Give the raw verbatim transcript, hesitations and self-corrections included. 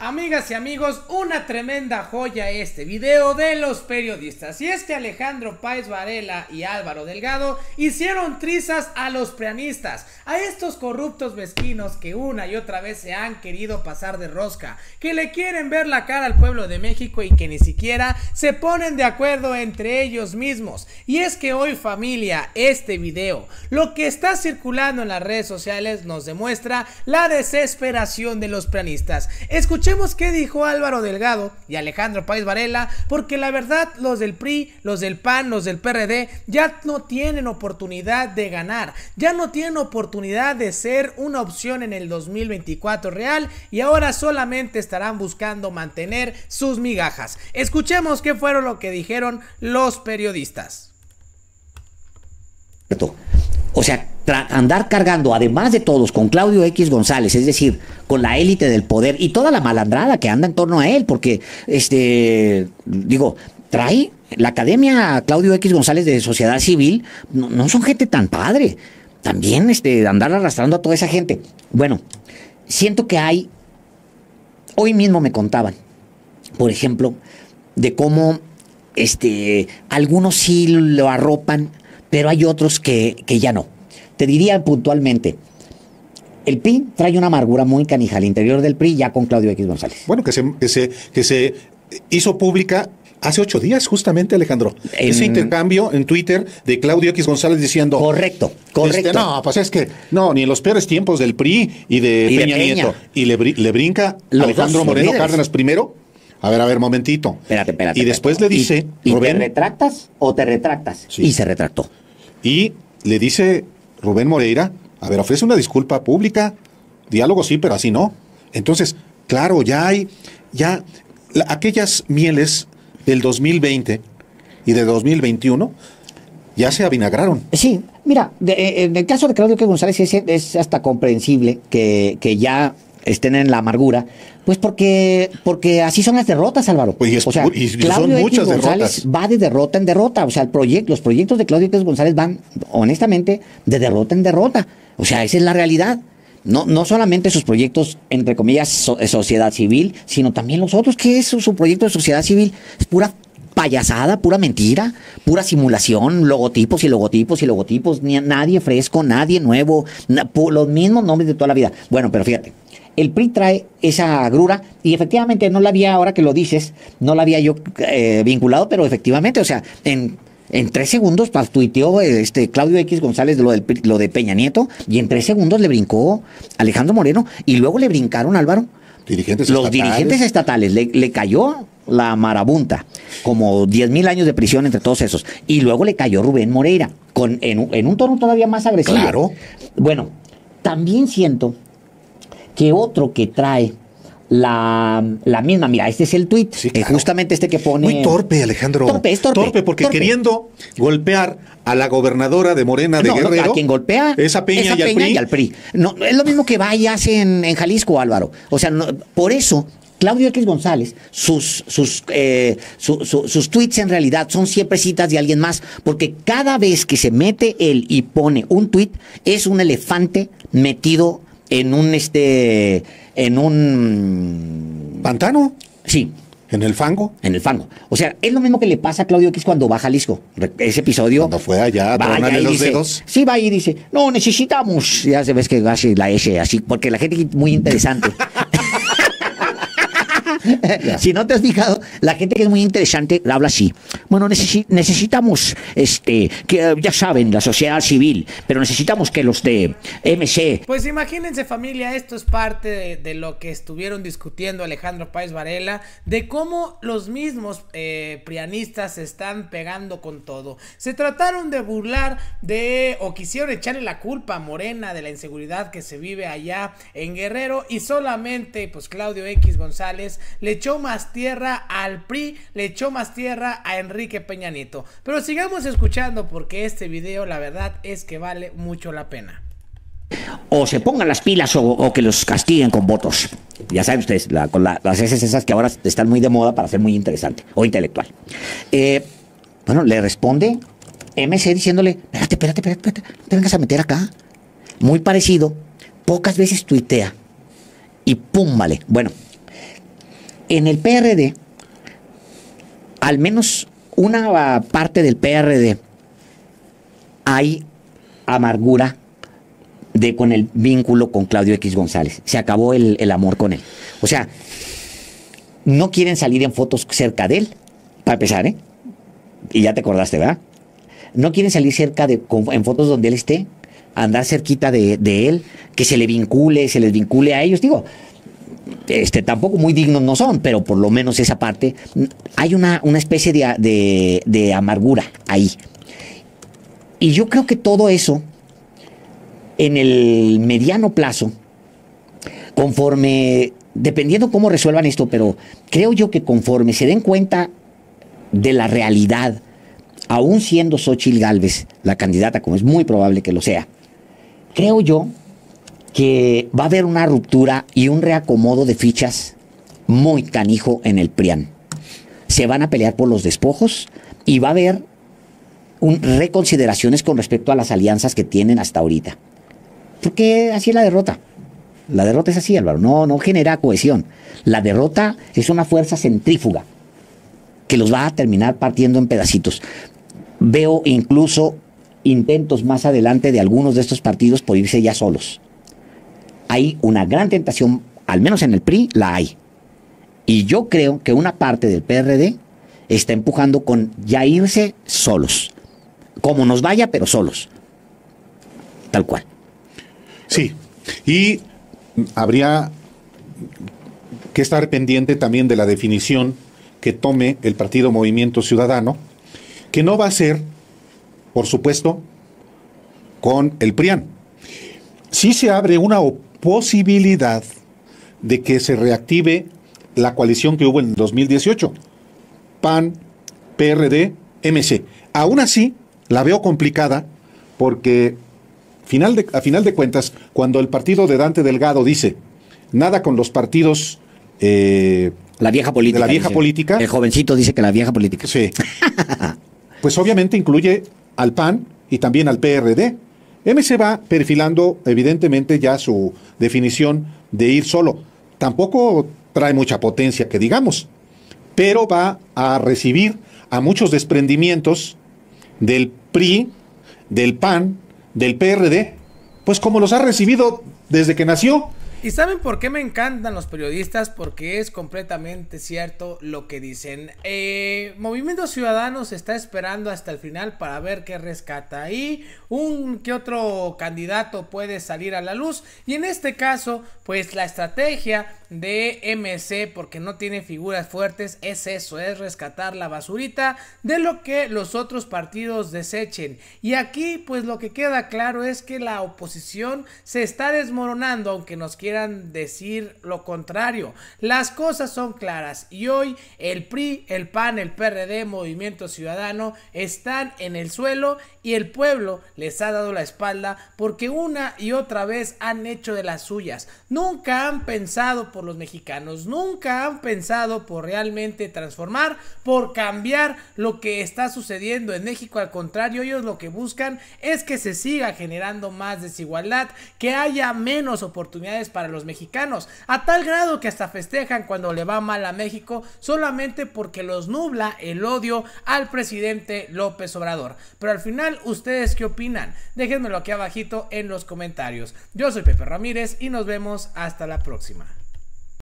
Amigas y amigos, una tremenda joya este video de los periodistas. Y es que Alejandro Páez Varela y Álvaro Delgado hicieron trizas a los prianistas, a estos corruptos mezquinos que una y otra vez se han querido pasar de rosca, que le quieren ver la cara al pueblo de México y que ni siquiera se ponen de acuerdo entre ellos mismos. Y es que hoy, familia, este video, lo que está circulando en las redes sociales, nos demuestra la desesperación de los prianistas. Escuchemos qué dijo Álvaro Delgado y Alejandro Páez Varela, porque la verdad los del P R I, los del P A N, los del P R D ya no tienen oportunidad de ganar, ya no tienen oportunidad de ser una opción en el dos mil veinticuatro real y ahora solamente estarán buscando mantener sus migajas. Escuchemos qué fueron lo que dijeron los periodistas. O sea, andar cargando, además de todos, con Claudio X González, es decir, con la élite del poder y toda la malandrada que anda en torno a él, porque, este, digo, trae la academia Claudio X González de Sociedad Civil, no, no son gente tan padre. También, este, andar arrastrando a toda esa gente. Bueno, siento que hay, hoy mismo me contaban, por ejemplo, de cómo, este, algunos sí lo arropan, pero hay otros que, que ya no. Te diría puntualmente, el P R I trae una amargura muy canija al interior del P R I ya con Claudio X González. Bueno, que se, que se, que se hizo pública hace ocho días justamente, Alejandro. En... Ese intercambio en Twitter de Claudio X González diciendo... Correcto, correcto. Este, no, pues es que, no, ni en los peores tiempos del P R I y de, y Peña, de Peña Nieto. Y le, le brinca los Alejandro dos, Moreno Cárdenas primero. A ver, a ver, momentito. Espérate, espérate. Y después espérate. le dice... ¿Y, y Rubén, te retractas o te retractas? Sí. Y se retractó. Y le dice Rubén Moreira, a ver, ofrece una disculpa pública, diálogo sí, pero así no. Entonces, claro, ya hay, ya la, aquellas mieles del dos mil veinte y de dos mil veintiuno ya se avinagraron. Sí, mira, de, en el caso de Claudio X González es, es hasta comprensible que, que ya estén en la amargura, pues porque porque así son las derrotas, Álvaro. Pues y es, o sea, y Claudio son muchas X González derrotas. va de derrota en derrota. O sea, el proyecto, los proyectos de Claudio X González van, honestamente, de derrota en derrota. O sea, esa es la realidad. No, no solamente sus proyectos, entre comillas, so, sociedad civil, sino también los otros. ¿Qué es su, su proyecto de sociedad civil? Es pura payasada, pura mentira, pura simulación, logotipos y logotipos y logotipos, ni, nadie fresco, nadie nuevo, na, los mismos nombres de toda la vida. Bueno, pero fíjate, el P R I trae esa agrura y efectivamente no la había, ahora que lo dices, no la había yo eh, vinculado, pero efectivamente, o sea, en, en tres segundos pues, tuiteó este, Claudio X González lo, del, lo de Peña Nieto y en tres segundos le brincó Alejandro Moreno y luego le brincaron, Álvaro, dirigentes los estatales. dirigentes estatales, le, le cayó la marabunta, como diez mil años de prisión entre todos esos, y luego le cayó Rubén Moreira, con, en, en un tono todavía más agresivo. Claro. Bueno, también siento que otro que trae la, la misma, mira, este es el tuit, sí, claro. claro. Justamente este que pone... Muy torpe, Alejandro. Torpe, es torpe. Torpe, porque torpe. queriendo golpear a la gobernadora de Morena de no, Guerrero. No, a quien golpea es a Peña, es a y, al Peña P R I. y al P R I. No, es lo mismo que va y hace en, en Jalisco, Álvaro. O sea, no, por eso... Claudio X González, sus, sus, eh, su, su, sus tweets en realidad son siempre citas de alguien más, porque cada vez que se mete él y pone un tweet, es un elefante metido en un, este, en un... ¿Pantano? Sí. ¿En el fango? En el fango. O sea, es lo mismo que le pasa a Claudio X cuando va a Jalisco. Ese episodio... Cuando fue allá a tronarle los dice, dedos. Sí, va y dice, no, necesitamos... Ya se ves que hace la S así, porque la gente es muy interesante... Si no te has fijado, la gente que es muy interesante habla así. Bueno, necesi necesitamos, este, que ya saben, la sociedad civil, pero necesitamos que los de M C. Pues imagínense, familia, esto es parte de, de lo que estuvieron discutiendo Alejandro Páez Varela, de cómo los mismos eh, prianistas se están pegando con todo. Se trataron de burlar de, o quisieron echarle la culpa a Morena de la inseguridad que se vive allá en Guerrero, y solamente, pues, Claudio X González le echó más tierra al P R I, le echó más tierra a Enrique Peña Nieto. Pero sigamos escuchando porque este video la verdad es que vale mucho la pena. O se pongan las pilas o, o que los castiguen con votos. Ya saben ustedes, la, con la, las S esas que ahora están muy de moda para ser muy interesante o intelectual. Eh, bueno, le responde M C diciéndole, espérate, espérate, espérate, espérate, no te vengas a meter acá. Muy parecido, pocas veces tuitea y pum, vale. Bueno, En el P R D, al menos una parte del P R D, hay amargura de con el vínculo con Claudio X González. Se acabó el, el amor con él. O sea, no quieren salir en fotos cerca de él, para empezar, ¿eh? Y ya te acordaste, ¿verdad? No quieren salir cerca de, con, en fotos donde él esté, andar cerquita de, de él, que se le vincule, se les vincule a ellos. Digo, este, tampoco muy dignos no son, pero por lo menos esa parte, hay una, una especie de, de, de amargura ahí. Y yo creo que todo eso, en el mediano plazo, conforme, dependiendo cómo resuelvan esto, pero creo yo que conforme se den cuenta de la realidad, aún siendo Xóchitl Gálvez la candidata, como es muy probable que lo sea, creo yo que va a haber una ruptura y un reacomodo de fichas muy canijo en el P R I A N. Se van a pelear por los despojos y va a haber un, reconsideraciones con respecto a las alianzas que tienen hasta ahorita. Porque así es la derrota. La derrota es así, Álvaro. No, no genera cohesión. La derrota es una fuerza centrífuga que los va a terminar partiendo en pedacitos. Veo incluso intentos más adelante de algunos de estos partidos por irse ya solos. Hay una gran tentación, al menos en el P R I, la hay. Y yo creo que una parte del P R D está empujando con ya irse solos. Como nos vaya, pero solos. Tal cual. Sí, y habría que estar pendiente también de la definición que tome el partido Movimiento Ciudadano, que no va a ser, por supuesto, con el P R I A N. Sí se abre una posibilidad de que se reactive la coalición que hubo en dos mil dieciocho, P A N, P R D, M C. Aún así, la veo complicada porque Final de, a final de cuentas, cuando el partido de Dante Delgado dice nada con los partidos eh, la vieja política, de la vieja dice. política, el jovencito dice que la vieja política. Sí. Pues obviamente incluye al P A N y también al P R D. M C va perfilando evidentemente ya su definición de ir solo. Tampoco trae mucha potencia, que digamos, pero va a recibir a muchos desprendimientos del P R I, del P A N, del P R D, pues como los ha recibido desde que nació. ¿Y saben por qué me encantan los periodistas? Porque es completamente cierto lo que dicen. Eh, Movimiento Ciudadano se está esperando hasta el final para ver qué rescata. Ahí un que otro candidato puede salir a la luz. Y en este caso, pues la estrategia de M C, porque no tiene figuras fuertes, es eso, es rescatar la basurita de lo que los otros partidos desechen. Y aquí, pues lo que queda claro es que la oposición se está desmoronando, aunque nos quieran decir lo contrario. Las cosas son claras y hoy el P R I, el P A N, el P R D, Movimiento Ciudadano están en el suelo y el pueblo les ha dado la espalda porque una y otra vez han hecho de las suyas. Nunca han pensado por los mexicanos, nunca han pensado por realmente transformar, por cambiar lo que está sucediendo en México. Al contrario, ellos lo que buscan es que se siga generando más desigualdad, que haya menos oportunidades para los mexicanos, a tal grado que hasta festejan cuando le va mal a México solamente porque los nubla el odio al presidente López Obrador. Pero al final, ¿ustedes qué opinan? Déjenmelo aquí abajito en los comentarios. Yo soy Pepe Ramírez y nos vemos hasta la próxima.